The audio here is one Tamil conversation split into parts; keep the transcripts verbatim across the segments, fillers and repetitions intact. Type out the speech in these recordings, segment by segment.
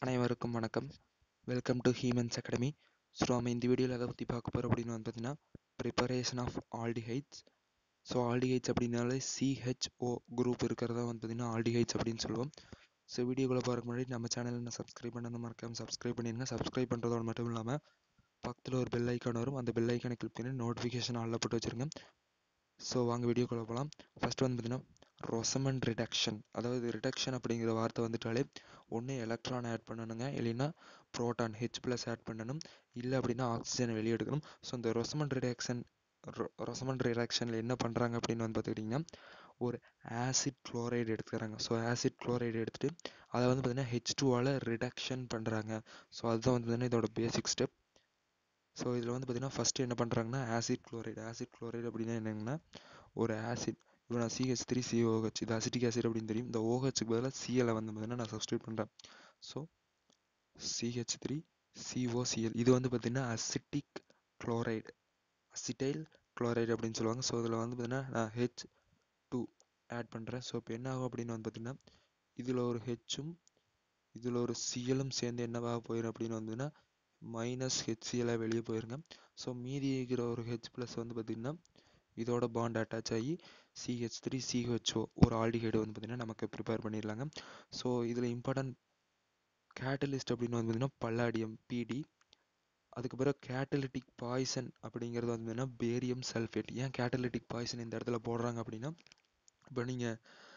அனைவருக்கும் வணக்கம். Welcome to Heeman's academy. So நம்ம இந்த வீடியோவில் எதை பற்றி பார்க்க போகிறோம் அப்படின்னு வந்து பார்த்தீங்கன்னா preparation of aldehydes. So aldehydes அப்படின்னாலே சிஹெச்ஓ குரூப் இருக்கிறதா வந்து பார்த்தீங்கன்னா ஆல்டிஹைட்ஸ் அப்படின்னு சொல்லுவோம். ஸோ வீடியோக்குள்ளே பார்க்க முன்னாடி நம்ம சேனலில் நான் சப்ஸ்கிரைப் பண்ணணும் மறக்காமல் சப்ஸ்கிரைப் பண்ணிடுங்க. சப்ஸ்கிரைப் பண்ணுறதோடு மட்டும் இல்லாமல் பக்கத்தில் ஒரு பெல் ஐக்கான் வரும், அந்த பெல் ஐக்கானை கிளிக் பண்ணி நோட்டிஃபிகேஷன் ஆளில் போட்டு வச்சுருங்க. ஸோ வாங்க வீடியோக்குள்ளே போகலாம். ஃபஸ்ட்டு வந்து பார்த்தீங்கன்னா ரொசமன் ரிடக்ஷன், அதாவது ரிடக்ஷன் அப்படிங்கிற வார்த்தை வந்துட்டாலே ஒன்று எலக்ட்ரான் ஆட் பண்ணணுங்க, இல்லைன்னா ப்ரோட்டான் ஹெச் ப்ளஸ் ஆட் பண்ணணும், இல்லை அப்படின்னா ஆக்சிஜனை வெளியே எடுக்கணும். ஸோ இந்த ரொசமன் ரிடக்ஷன் ரொசமன் ரிடக்ஷனில் என்ன பண்ணுறாங்க அப்படின்னு வந்து பார்த்துக்கிட்டிங்கன்னா ஒரு ஆசிட் குளோரைடு எடுத்துக்கிறாங்க. ஸோ ஆசிட் குளோரைடு எடுத்துகிட்டு அதை வந்து பார்த்திங்கன்னா ஹெச் டூவால் ரிடக்ஷன் பண்ணுறாங்க. ஸோ அதுதான் வந்து பார்த்திங்கன்னா இதோட பேசிக் ஸ்டெப். ஸோ இதில் வந்து பார்த்திங்கன்னா ஃபஸ்ட்டு என்ன பண்ணுறாங்கன்னா ஆசிட் குளோரைடு ஆசிட் குளோரைடு அப்படின்னா என்னங்கன்னா ஒரு ஆசிட், இப்போ நான் சிஹெச் த்ரீ சிஓஹெச், இது அசிட்டிக் ஆசிட் அப்படின்னு தெரியும். இந்த ஓஹெச்சுக்கு பதிலாக சிஎலை வந்து பார்த்தீங்கன்னா நான் சப்ஸ்டியூட் பண்ணுறேன். ஸோ சிஹெச் த்ரீ சிஓசிஎல், இது வந்து பார்த்தீங்கன்னா அசிட்டிக் குளோரைடு, அசிட்டைல் குளோரைடு அப்படின்னு சொல்லுவாங்க. ஸோ இதில் வந்து பார்த்தீங்கன்னா நான் ஹெச் டூ ஆட் பண்ணுறேன். ஸோ இப்போ என்ன ஆகும் அப்படின்னு வந்து பார்த்தீங்கன்னா இதில் ஒரு ஹெச்சும் இதில் ஒரு சிஎலும் சேர்ந்து என்னவாக போயிடும் அப்படின்னு வந்ததுன்னா மைனஸ் ஹெச்சிஎலாக வெளியே போயிருங்க. ஸோ மீதி இருக்கிற ஒரு ஹெச் ப்ளஸ் வந்து பார்த்திங்கன்னா இதோட பாண்ட் அட்டாச் ஆகி சிஹெச் த்ரீ சிஹெச்ஓ ஒரு ஆல்டிஹைடு வந்து பார்த்திங்கன்னா நமக்கு ப்ரிப்பேர் பண்ணிடலாங்க. ஸோ இதில் இம்பார்ட்டன்ட் கேட்டலிஸ்ட் அப்படின்னு வந்து பார்த்திங்கன்னா பல்லாடியம் பிடி. அதுக்கு பிறகு கேட்டலிட்டிக் பாய்சன் அப்படிங்கிறது வந்து பார்த்திங்கன்னா பேரியம் சல்ஃபேட். ஏன் கேட்டலிட்டிக் பாய்சன் இந்த இடத்துல போடுறாங்க அப்படின்னா இப்போ நீங்கள்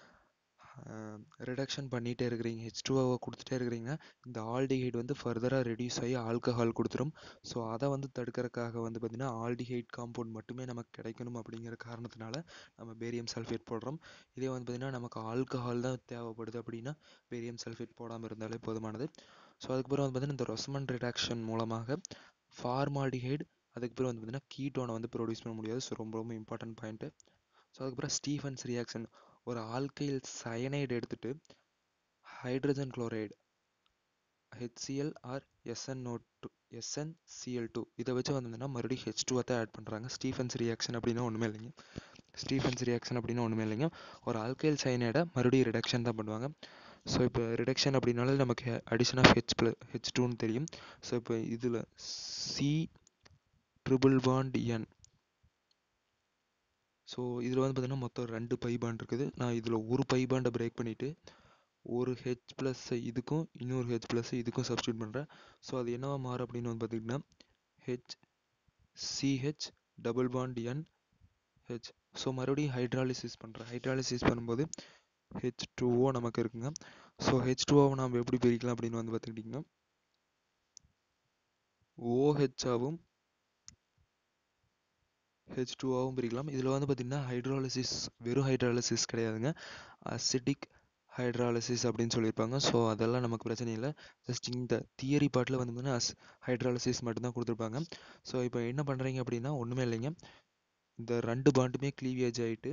ரிடக்ஷன் பண்ணிகிட்டே இருக்கிறீங்க, ஹெச் டூவை கொடுத்துட்டே இருக்கிறீங்க, இந்த ஆல்டிஹைட் வந்து ஃபர்தராக ரெடியூஸ் ஆகி ஆல்கஹால் கொடுத்துரும். ஸோ அதை வந்து தடுக்கிறதுக்காக வந்து பார்த்திங்கன்னா ஆல்டிஹைட் காம்பவுண்ட் மட்டுமே நமக்கு கிடைக்கணும் அப்படிங்கிற காரணத்தினால நம்ம பேரியம் சல்ஃபேட் போடுறோம். இதே வந்து பார்த்திங்கன்னா நமக்கு ஆல்கஹால் தான் தேவைப்படுது அப்படின்னா பேரியம் சல்ஃபேட் போடாமல் இருந்தாலே போதுமானது. ஸோ அதுக்கப்புறம் வந்து பார்த்திங்கன்னா இந்த ரொசமன் ரிடக்ஷன் மூலமாக ஃபார்மால்டிஹைடு அதுக்கப்புறம் வந்து பார்த்திங்கன்னா கீட்டோனை வந்து ப்ரொடியூஸ் பண்ண முடியாது. ஸோ ரொம்ப ரொம்ப இம்பார்ட்டன்ட் பாயிண்ட்டு. ஸோ அதுக்கப்புறம் ஸ்டீஃபன்ஸ் ரியாக்ஷன், ஒரு ஆல்கைல் சயனைடு எடுத்துட்டு hydrogen chloride HCl or SnO two SnCl two இதை வச்சு வந்ததுன்னா மறுபடியும் ஹெச் டூவை தான் ஆட் பண்ணுறாங்க. ஸ்டீஃபன்ஸ் ரியாக்ஷன் அப்படின்னா ஒன்றுமே இல்லைங்க. ஸ்டீஃபன்ஸ் ரியாக்ஷன் அப்படின்னா ஒன்றுமே இல்லைங்க, ஒரு ஆல்கைல் சயனைடை மறுபடியும் ரிடக்ஷன் தான் பண்ணுவாங்க. ஸோ இப்போ ரிடக்ஷன் அப்படின்னாலே நமக்கு addition of H plus H டூன்னு தெரியும். ஸோ இப்போ இதில் C triple bond N, so இதில் வந்து பார்த்திங்கன்னா மொத்தம் ரெண்டு பை பாண்ட் இருக்குது. நான் இதில் ஒரு பை பாண்டை பிரேக் பண்ணிவிட்டு ஒரு ஹெச் ப்ளஸ்ஸை இதுக்கும் இன்னொரு ஹெச் ப்ளஸ்ஸை இதுக்கும் சப்ஸ்டியூட் பண்ணுறேன். ஸோ அது என்னவா மாறும் அப்படின்னு வந்து பார்த்திங்கன்னா H CH double bond N H. So மறுபடியும் ஹைட்ராலிசிஸ் பண்ணுறேன். ஹைட்ராலிசிஸ் பண்ணும்போது ஹெச் டூஓ நமக்கு இருக்குங்க. ஸோ ஹெச் டூஓவை நம்ம எப்படி பிரிக்கலாம் அப்படின்னு வந்து பார்த்துக்கிட்டிங்கன்னா ஓஹெச்ஆவும் ஹெச் டூஆவும் பிரிக்கலாம். இதில் வந்து பார்த்திங்கன்னா ஹைட்ராலிசிஸ் வெறும் ஹைட்ராலிசிஸ் கிடையாதுங்க, அசிட்டிக் ஹைட்ராலிசிஸ் அப்படின்னு சொல்லியிருப்பாங்க. ஸோ அதெல்லாம் நமக்கு பிரச்சனை இல்லை. ஜஸ்ட் இந்த தியரி பார்ட்டில் வந்து பார்த்தீங்கன்னா அஸ் ஹைட்ராலிசிஸ் மட்டும்தான் கொடுத்துருப்பாங்க. ஸோ இப்போ என்ன பண்ணுறீங்க அப்படின்னா ஒன்றுமே இல்லைங்க, இந்த ரெண்டு பாண்டுமே க்ளீவேஜ் ஆகிட்டு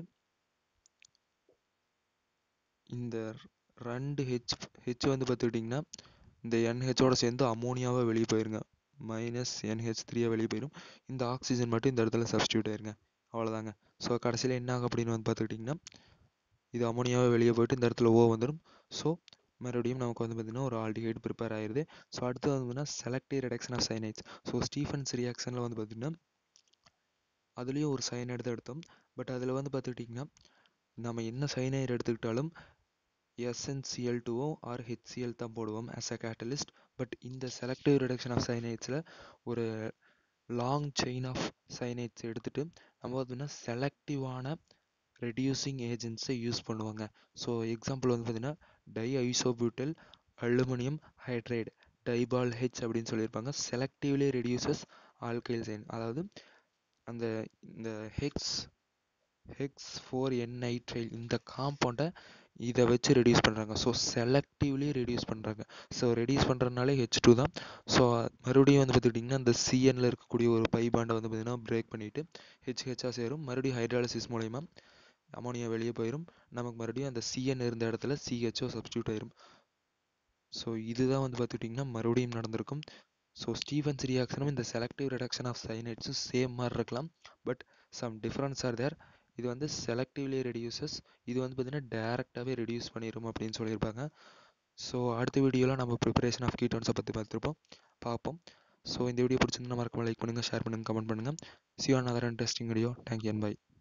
இந்த ரெண்டு ஹெச் ஹெச் வந்து பார்த்துக்கிட்டிங்கன்னா இந்த என்ஹெச்சோட சேர்ந்து அமோனியாவை வெளியே போயிருங்க, மைனஸ் என்ஹெச் த்ரீயாக வெளியே போயிடும். இந்த ஆக்சிஜன் மட்டும் இந்த இடத்துல சப்ஸ்டியூட் ஆயிருங்க, அவ்வளோதாங்க. ஸோ கடைசியில் என்ன ஆகும் அப்படின்னு வந்து பார்த்துக்கிட்டிங்கன்னா இது அமோனியாவை வெளியே போயிட்டு இந்த இடத்துல ஓ வந்துடும். ஸோ மறுபடியும் நமக்கு வந்து பார்த்திங்கன்னா ஒரு ஆல்டிஹைடு ப்ரிப்பேர் ஆயிடுது. ஸோ அடுத்து வந்து பார்த்திங்கன்னா selective reduction of cyanides. So Stephens ரியாக்ஷனில் வந்து பார்த்திங்கன்னா அதுலேயும் ஒரு சைனைடு தான் எடுத்தோம். பட் அதில் வந்து பார்த்துக்கிட்டிங்கன்னா நம்ம என்ன சைனைடு எடுத்துக்கிட்டாலும் எஸ்என்சிஎல் டூவோ ஆர் ஹெச்சிஎல் தான் போடுவோம் ஆஸ் அ கேட்டலிஸ்ட். பட் இந்த செலக்டிவ் ரிடக்ஷன் ஆஃப் சைனைட்ஸில் ஒரு லாங் செயின் ஆஃப் சைனைட்ஸ் எடுத்துகிட்டு நம்ம பார்த்திங்கன்னா செலக்டிவான ரெடியூசிங் ஏஜென்ட்ஸை யூஸ் பண்ணுவாங்க. ஸோ எக்ஸாம்பிள் வந்து பார்த்திங்கன்னா di isobutyl aluminium hydride DIBAL H அப்படின்னு சொல்லியிருப்பாங்க. செலக்டிவ்லி ரெடியூசஸ் ஆல்கைல் சைன், அதாவது அந்த இந்த hex hex four N nitrile இந்த காம்பவுண்டை இதை வச்சு ரெடியூஸ் பண்ணுறாங்க. ஸோ செலக்டிவ்லி ரெடியூஸ் பண்ணுறாங்க. ஸோ ரெடியூஸ் பண்ணுறதுனாலே ஹெச் டூ தான். ஸோ மறுபடியும் வந்து பார்த்துக்கிட்டிங்கன்னா இந்த சிஎன்ல இருக்கக்கூடிய ஒரு பை பாண்டை வந்து பார்த்திங்கன்னா பிரேக் பண்ணிவிட்டு ஹெச் ஹெச்சாக சேரும். மறுபடியும் ஹைட்ராலிசிஸ் மூலயமா அமோனியா வெளியே போயிடும். நமக்கு மறுபடியும் அந்த சிஎன் இருந்த இடத்துல சிஹெச்ஓ சப்ஸ்டியூட் ஆயிரும். ஸோ இதுதான் வந்து பார்த்துக்கிட்டிங்கன்னா மறுபடியும் நடந்திருக்கும். ஸோ ஸ்டீஃபன்ஸ் ரியாக்ஷனும் இந்த செலக்டிவ் ரிடக்ஷன் ஆஃப் சைனைட்ஸும் சேம் மாதிரி இருக்கலாம், but some difference are there. இது வந்து செலக்டிவ்லி ரெடியூசஸ், இது வந்து பார்த்திங்கன்னா டேரெக்டாகவே ரெடியூஸ் பண்ணிடும் அப்படின்னு சொல்லியிருப்பாங்க. ஸோ அடுத்த வீடியோவில் நம்ம ப்ரிப்பரேஷன் ஆஃப் கீட்டோன்ஸை பற்றி பார்த்துருப்போம் பார்ப்போம். ஸோ இந்த வீடியோ பிடிச்சிருந்தா மறக்காம லைக் பண்ணுங்கள், ஷேர் பண்ணுங்கள், கமெண்ட் பண்ணுங்கள். See you on another interesting video. Thank you and bye.